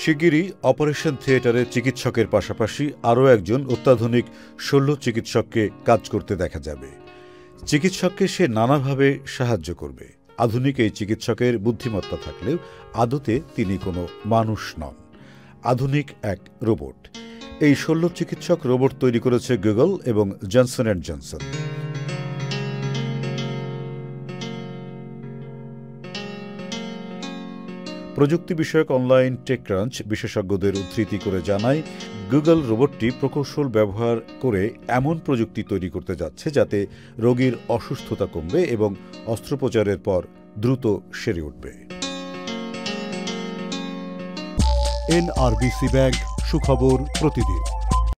শিগগিরই অপারেশন থিয়েটারে চিকিৎসকের পাশাপাশি আরও একজন অত্যাধুনিক শল্য চিকিৎসককে কাজ করতে দেখা যাবে। চিকিৎসককে সে নানাভাবে সাহায্য করবে। আধুনিক এই চিকিৎসকের বুদ্ধিমত্তা থাকলেও আদতে তিনি কোনো মানুষ নন, আধুনিক এক রোবট। এই শল্য চিকিৎসক রোবট তৈরি করেছে গুগল এবং জনসন অ্যান্ড জনসন। প্রযুক্তি বিষয়ক অনলাইন টেকক্রাঞ্চ বিশেষজ্ঞদের উদ্ধৃতি করে জানায়, গুগল রোবটটি প্রকৌশল ব্যবহার করে এমন প্রযুক্তি তৈরি করতে যাচ্ছে যাতে রোগীর অসুস্থতা কমবে এবং অস্ত্রোপচারের পর দ্রুত সেরে উঠবে। NRBC ব্যাংক, সুখবর প্রতিদিন।